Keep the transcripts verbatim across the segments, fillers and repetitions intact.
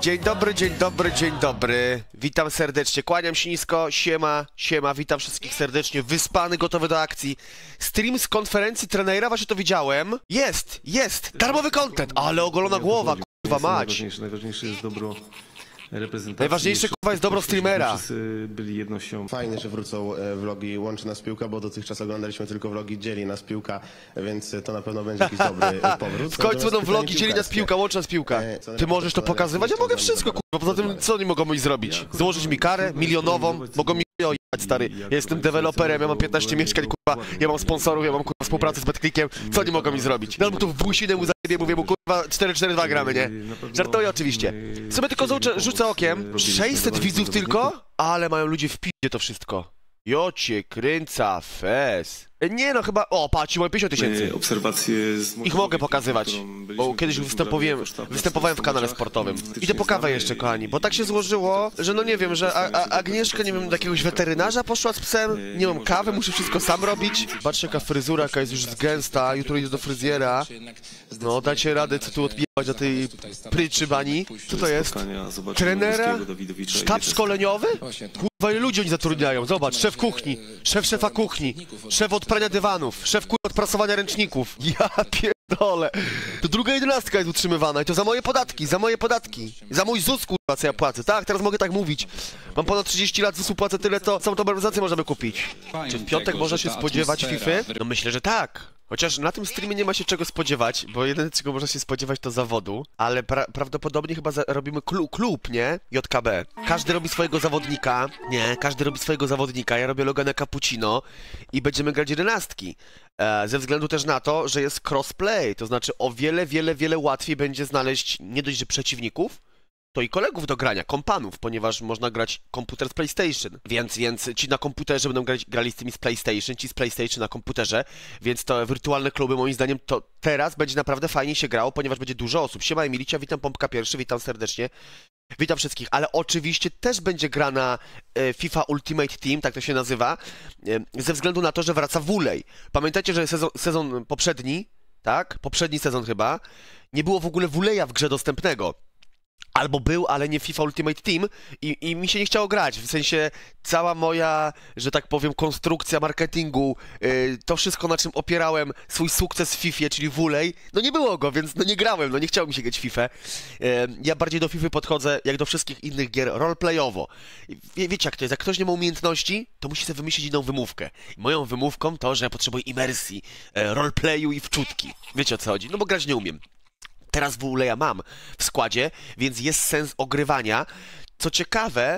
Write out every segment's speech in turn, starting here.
Dzień dobry, dzień dobry, dzień dobry. Witam serdecznie, kłaniam się nisko, siema, siema, witam wszystkich serdecznie. Wyspany, gotowy do akcji. Stream z konferencji trenera, właśnie to widziałem. Jest, jest, darmowy content, ale ogolona głowa, kurwa mać. Najważniejsze, najważniejsze jest dobro reprezentacji. Najważniejsze, kurwa, jest dobro streamera. Wszyscy byli jednością. Fajnie, że wrócą vlogi Łączy Nas Piłka, bo dotychczas oglądaliśmy tylko vlogi Dzieli Nas Piłka, więc to na pewno będzie jakiś dobry powrót. W końcu będą vlogi Dzieli Nas Piłka, Łączy Nas Piłka. Ty możesz to pokazywać? Ja mogę wszystko, kurwa, poza tym co oni mogą mi zrobić? Złożyć mi karę milionową, mogą mi ojebać, stary. Ja jestem deweloperem, ja mam piętnaście mieszkań, kurwa, ja mam sponsorów, ja mam, kurwa, współpracę z BetClickiem. Co oni mogą mi zrobić? Ja bym tu w businę mu zajebie, mówię mu, kurwa, cztery cztery dwa gramy, nie? Żartuję oczywiście. Sobie tylko rzucę, rzucę okiem. sześćset widzów tylko? Ale mają ludzie w piździe to wszystko. Jocie, kręca, fez. Nie no, chyba... O, patrz, mają pięćdziesiąt tysięcy. Obserwacje z Ich mogę pokazywać, bo kiedyś występowałem, występowałem w kanale sportowym. Idę po kawę jeszcze, kochani, bo tak się złożyło, że no nie wiem, że A A Agnieszka, nie wiem, do jakiegoś weterynarza poszła z psem, nie mam kawy, muszę wszystko sam robić. Patrzcie, jaka fryzura, jaka jest już gęsta, jutro idę do fryzjera. No, dajcie radę, co tu odpijać do tej pryczy bani. Co to jest? Trenera? Sztab szkoleniowy? Kurwa, ile ludzi oni zatrudniają? Zobacz, szef kuchni, szef szefa kuchni, szef od prania dywanów, szef kurwa od prasowania ręczników. Ja pierdolę. To druga jedenastka jest utrzymywana i to za moje podatki, za moje podatki. Za mój ZUS, kurwa, co ja płacę. Tak, teraz mogę tak mówić. Mam ponad trzydzieści lat, ZUS-u płacę tyle, to całą tą organizację możemy kupić. Czy w piątek można się spodziewać Fify? No myślę, że tak. Chociaż na tym streamie nie ma się czego spodziewać, bo jedyne czego można się spodziewać to zawodu, ale pra prawdopodobnie chyba robimy klub, klub, nie? J K B. Każdy robi swojego zawodnika, nie? Każdy robi swojego zawodnika, ja robię Logana Cappuccino i będziemy grać jedenastki. E, ze względu też na to, że jest crossplay, to znaczy o wiele, wiele, wiele łatwiej będzie znaleźć nie dość, że przeciwników, to i kolegów do grania, kompanów, ponieważ można grać komputer z PlayStation, więc, więc ci na komputerze będą grać, grali z tymi z PlayStation, ci z PlayStation na komputerze, więc to wirtualne kluby, moim zdaniem, to teraz będzie naprawdę fajnie się grało, ponieważ będzie dużo osób. Siema Emilicia, witam Pompka pierwszy, witam serdecznie, witam wszystkich, ale oczywiście też będzie grana e, FIFA Ultimate Team, tak to się nazywa, e, ze względu na to, że wraca Wulej. Pamiętajcie, że sezon, sezon poprzedni, tak, poprzedni sezon chyba, nie było w ogóle Wuleja w grze dostępnego. Albo był, ale nie FIFA Ultimate Team i, i mi się nie chciało grać, w sensie cała moja, że tak powiem, konstrukcja marketingu, yy, to wszystko, na czym opierałem swój sukces w FIFA, czyli Wulej, no nie było go, więc no nie grałem, no nie chciało mi się grać w FIFA. Yy, ja bardziej do FIFA podchodzę, jak do wszystkich innych gier, roleplayowo. Wie, wiecie jak to jest, jak ktoś nie ma umiejętności, to musi sobie wymyślić inną wymówkę. I moją wymówką to, że ja potrzebuję imersji, yy, roleplayu i wczutki. Wiecie o co chodzi? No bo grać nie umiem. Teraz Wuleja mam w składzie, więc jest sens ogrywania. Co ciekawe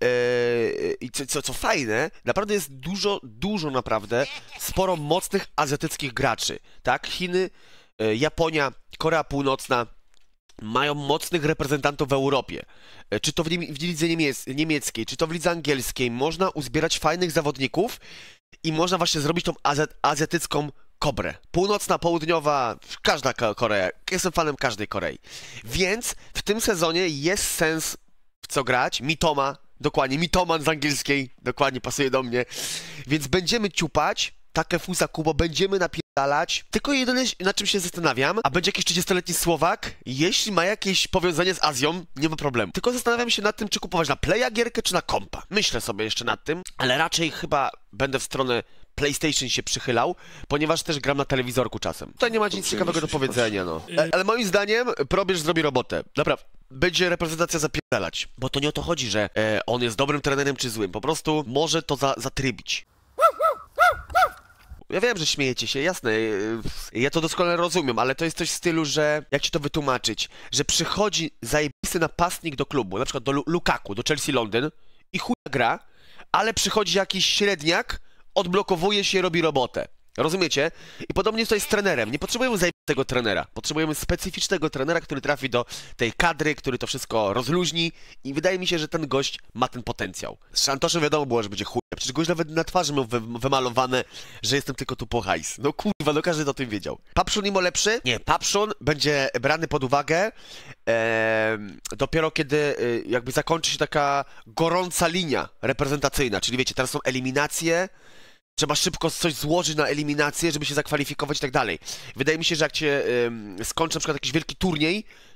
i yy, co, co, co fajne, naprawdę jest dużo, dużo naprawdę, sporo mocnych azjatyckich graczy, tak? Chiny, yy, Japonia, Korea Północna mają mocnych reprezentantów w Europie. Yy, czy to w, w lidze niemiec niemieckiej, czy to w lidze angielskiej. Można uzbierać fajnych zawodników i można właśnie zrobić tą azja azjatycką Kobrę. Północna, południowa, każda Korea. Jestem fanem każdej Korei. Więc w tym sezonie jest sens w co grać. Mitoma, dokładnie, Mitoman z angielskiej, dokładnie pasuje do mnie. Więc będziemy ciupać, Takefusa Kubo, będziemy napierdalać. Tylko jedyne, na czym się zastanawiam, a będzie jakiś trzydziestoletni Słowak, jeśli ma jakieś powiązanie z Azją, nie ma problemu. Tylko zastanawiam się nad tym, czy kupować na Playa gierkę, czy na kompa. Myślę sobie jeszcze nad tym, ale raczej chyba będę w stronę PlayStation się przychylał, ponieważ też gram na telewizorku czasem. Tutaj nie ma nic ciekawego do powiedzenia, no. E, ale moim zdaniem probierz zrobi robotę. Naprawdę. Będzie reprezentacja zapierdalać. Bo to nie o to chodzi, że e, on jest dobrym trenerem czy złym. Po prostu może to za, zatrybić. Ja wiem, że śmiejecie się, jasne, ja to doskonale rozumiem, ale to jest coś w stylu, że, jak ci to wytłumaczyć, że przychodzi zajebisty napastnik do klubu, na przykład do Lu Lukaku, do Chelsea Londyn i chuj gra, ale przychodzi jakiś średniak, odblokowuje się i robi robotę. Rozumiecie? I podobnie tutaj z trenerem. Nie potrzebujemy zajebistego trenera. Potrzebujemy specyficznego trenera, który trafi do tej kadry, który to wszystko rozluźni i wydaje mi się, że ten gość ma ten potencjał. Z Szantoszem wiadomo było, że będzie chuj. Przecież gość nawet na twarzy miał wy wymalowane, że jestem tylko tu po hajs. No kurwa, no każdy o tym wiedział. Papszun Imo lepszy? Nie, Papszun będzie brany pod uwagę e, dopiero kiedy e, jakby zakończy się taka gorąca linia reprezentacyjna. Czyli wiecie, teraz są eliminacje, trzeba szybko coś złożyć na eliminację, żeby się zakwalifikować i tak dalej. Wydaje mi się, że jak cię ym, skończy na przykład jakiś wielki turniej,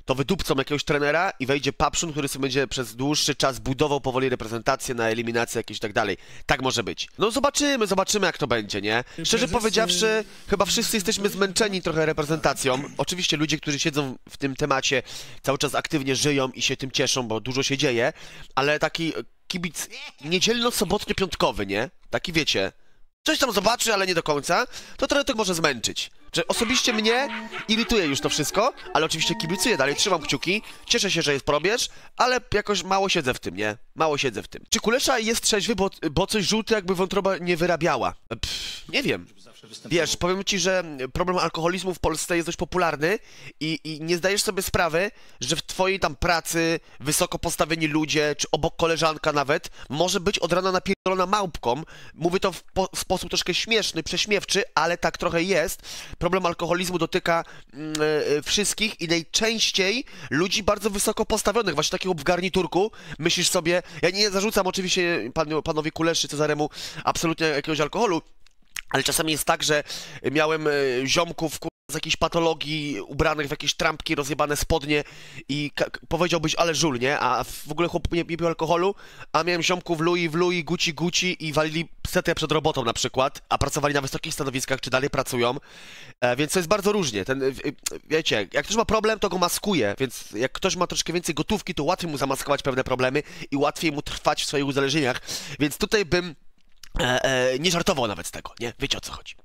to wydupcą jakiegoś trenera i wejdzie Papszun, który sobie będzie przez dłuższy czas budował powoli reprezentację na eliminację jakieś i tak dalej. Tak może być. No zobaczymy, zobaczymy jak to będzie, nie? Szczerze powiedziawszy, chyba wszyscy jesteśmy zmęczeni trochę reprezentacją. Oczywiście ludzie, którzy siedzą w tym temacie, cały czas aktywnie żyją i się tym cieszą, bo dużo się dzieje, ale taki kibic niedzielno-sobotnio-piątkowy, nie? Taki wiecie, coś tam zobaczy, ale nie do końca, to trochę to może zmęczyć. Że osobiście mnie irytuje już to wszystko, ale oczywiście kibicuję dalej, trzymam kciuki, cieszę się, że jest probierz, ale jakoś mało siedzę w tym, nie? Mało siedzę w tym. Czy Kulesza jest trzeźwy, bo, bo coś żółty jakby wątroba nie wyrabiała? Pff, nie wiem. Wiesz, powiem ci, że problem alkoholizmu w Polsce jest dość popularny i, i nie zdajesz sobie sprawy, że w twojej tam pracy wysoko postawieni ludzie, czy obok koleżanka nawet, może być od rana napierdolona małpką. Mówię to w po sposób troszkę śmieszny, prześmiewczy, ale tak trochę jest. Problem alkoholizmu dotyka yy, wszystkich i najczęściej ludzi bardzo wysoko postawionych, właśnie takiego w garniturku. Myślisz sobie, ja nie zarzucam oczywiście pan, panowi Kuleszy, Cezaremu absolutnie jakiegoś alkoholu, ale czasami jest tak, że miałem ziomków z jakiejś patologii ubranych w jakieś trampki, rozjebane spodnie i powiedziałbyś, ale żul, nie? A w ogóle chłop nie, nie pił alkoholu, a miałem ziomków Louis w Louis, Gucci Gucci i walili setę przed robotą na przykład, a pracowali na wysokich stanowiskach, czy dalej pracują, e, więc to jest bardzo różnie. Ten, wiecie, jak ktoś ma problem, to go maskuje, więc jak ktoś ma troszkę więcej gotówki, to łatwiej mu zamaskować pewne problemy i łatwiej mu trwać w swoich uzależnieniach, więc tutaj bym E, e, nie żartował nawet z tego, nie? Wiecie o co chodzi.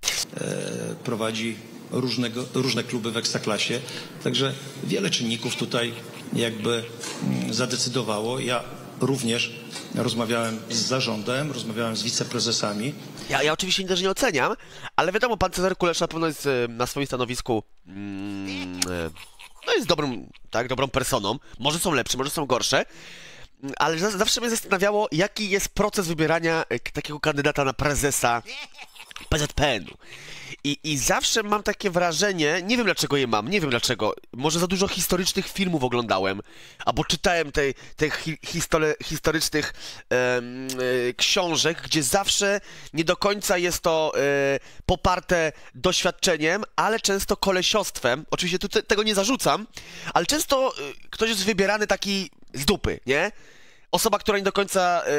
E, prowadzi różnego, różne kluby w Ekstraklasie, także wiele czynników tutaj jakby mm, zadecydowało. Ja również rozmawiałem z zarządem, rozmawiałem z wiceprezesami. Ja, ja oczywiście też nie oceniam, ale wiadomo, pan Cezary Kulesza na pewno jest na swoim stanowisku mm, no jest dobrym, tak, dobrą personą. Może są lepsze, może są gorsze. Ale zawsze mnie zastanawiało, jaki jest proces wybierania takiego kandydata na prezesa P Z P N u. I, I zawsze mam takie wrażenie, nie wiem dlaczego je mam, nie wiem dlaczego, może za dużo historycznych filmów oglądałem, albo czytałem te, te hi, history, historycznych e, e, książek, gdzie zawsze nie do końca jest to e, poparte doświadczeniem, ale często kolesiostwem. Oczywiście tu te, tego nie zarzucam, ale często e, ktoś jest wybierany taki z dupy, nie? Osoba, która nie do końca e,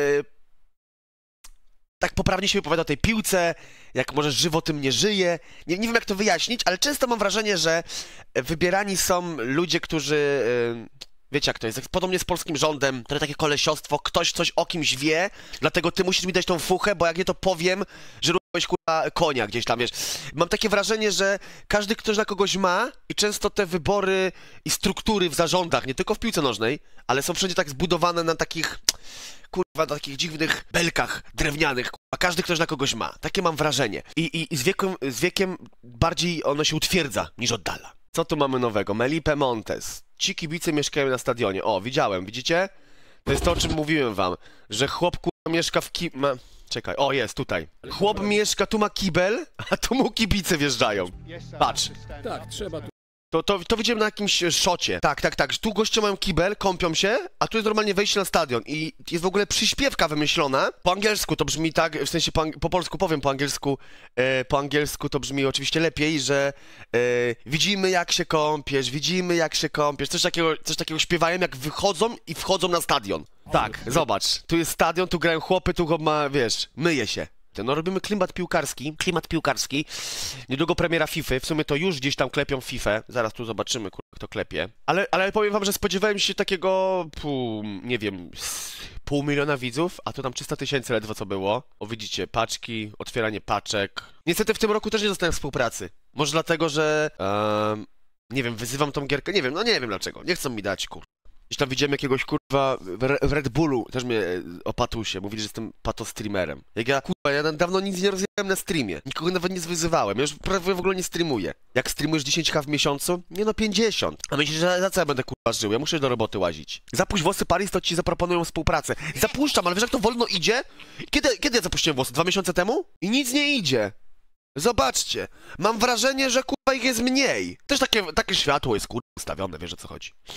tak poprawnie się wypowiada o tej piłce, jak może żywo tym nie żyje. Nie, nie wiem jak to wyjaśnić, ale często mam wrażenie, że wybierani są ludzie, którzy... Yy, wiecie jak to jest, podobnie z polskim rządem, to takie kolesiostwo, ktoś coś o kimś wie, dlatego ty musisz mi dać tą fuchę, bo jak nie to powiem, że ruchałeś kurwa konia gdzieś tam, wiesz. Mam takie wrażenie, że każdy ktoś na kogoś ma i często te wybory i struktury w zarządach, nie tylko w piłce nożnej, ale są wszędzie tak zbudowane na takich... kurwa, na takich dziwnych belkach drewnianych, a każdy ktoś na kogoś ma. Takie mam wrażenie. I, i, i z, wiekiem, z wiekiem bardziej ono się utwierdza niż oddala. Co tu mamy nowego? Melipe Montes. Ci kibice mieszkają na stadionie. O, widziałem, widzicie? To jest to, o czym mówiłem wam, że chłop kurwa mieszka w ki... Ma... Czekaj, o jest, tutaj. Chłop mieszka, tu ma kibel, a tu mu kibice wjeżdżają. Patrz. Tak, trzeba tu. To, to, to widziałem na jakimś szocie. Tak, tak, tak. Tu goście mają kibel, kąpią się, a tu jest normalnie wejście na stadion. I jest w ogóle przyśpiewka wymyślona. Po angielsku to brzmi tak, w sensie po, po polsku powiem, po angielsku e, po angielsku to brzmi oczywiście lepiej, że e, widzimy jak się kąpiesz, widzimy jak się kąpiesz. Coś takiego, coś takiego śpiewają, jak wychodzą i wchodzą na stadion. Tak, zobacz. Tu jest stadion, tu grają chłopy, tu ma, wiesz, myje się. No robimy klimat piłkarski, klimat piłkarski, niedługo premiera FIFA, w sumie to już gdzieś tam klepią FIFA, zaraz tu zobaczymy, kur... kto klepie. Ale, ale powiem wam, że spodziewałem się takiego, pół, nie wiem, pół miliona widzów, a to tam trzysta tysięcy ledwo co było. O widzicie, paczki, otwieranie paczek. Niestety w tym roku też nie dostałem współpracy. Może dlatego, że, um, nie wiem, wyzywam tą gierkę, nie wiem, no nie wiem dlaczego, nie chcą mi dać, kur... Gdzieś tam widziałem jakiegoś kurwa w Red Bullu, też mnie opatuł się, mówili, że jestem pato-streamerem. Jak ja kurwa, ja dawno nic nie rozjechałem na streamie, nikogo nawet nie zwyzywałem, ja już prawie w ogóle nie streamuję. Jak streamujesz dziesięć ka w miesiącu? Nie no, pięćdziesiąt. A myślisz, że za co ja będę kurwa żył? Ja muszę do roboty łazić. Zapuść włosy Paris, to ci zaproponują współpracę. Zapuszczam, ale wiesz jak to wolno idzie? Kiedy, kiedy ja zapuściłem włosy? Dwa miesiące temu? I nic nie idzie. Zobaczcie, mam wrażenie, że kurwa ich jest mniej. Też takie, takie światło jest kurwa ustawione, wiesz o co chodzi.